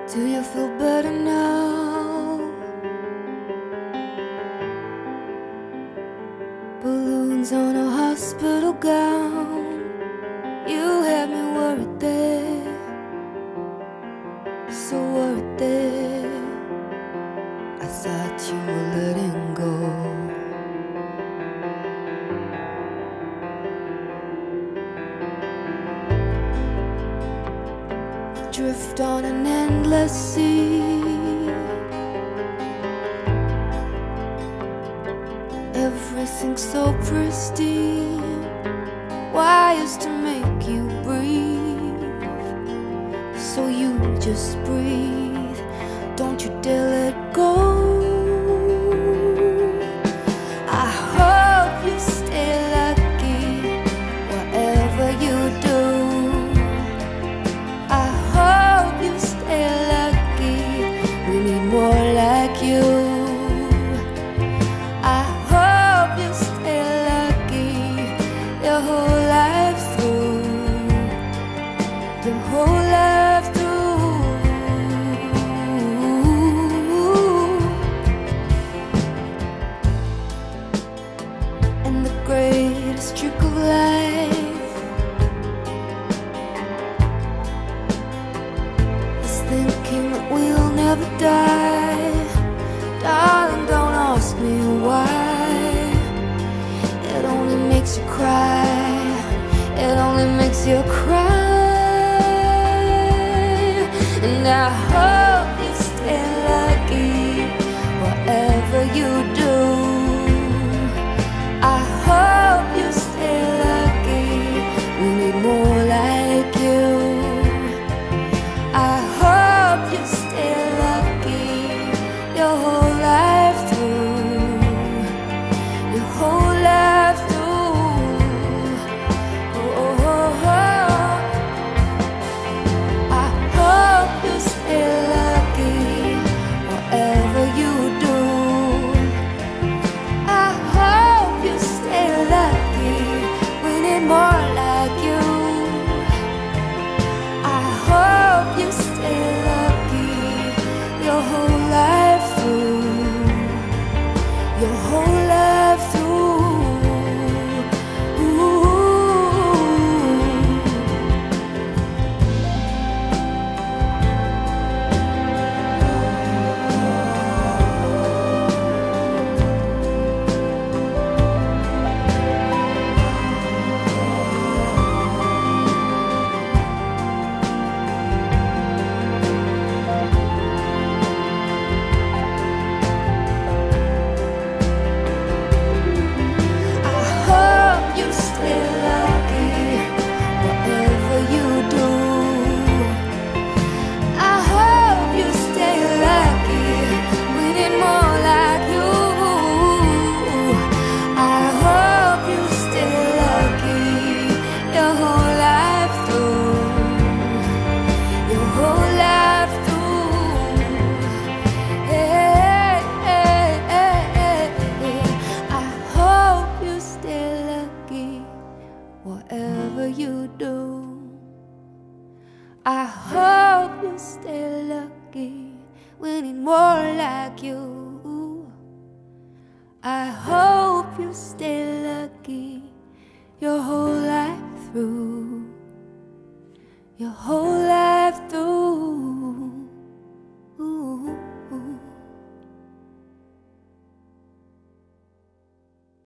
Do you feel better now? Balloons on a hospital gown. You had me worried there, so worried there. I thought you were letting go. Drift on an endless sea. Everything's so pristine. Wires to make you breathe, so you just breathe. Don't you dare let go. I hope you stay lucky, whatever you do. I hope you stay lucky. We need more like you. I hope you stay lucky your whole life through, your whole life through. And the greatest trick of life is thinking that we'll never die. Darling, don't ask me why. It only makes you cry. It only makes you cry. And I hope you stay lucky, whatever you do. I hope you stay lucky. We need more like you. I hope you stay lucky your whole life through, your whole life through. Oh, oh, oh. I hope you stay lucky, whatever you do. I hope you stay lucky. We need more like you. I hope you stay lucky your whole life through, your whole life through. Ooh. Whatever you do, I hope you stay lucky. We need more like you. I hope you stay lucky your whole life through, your whole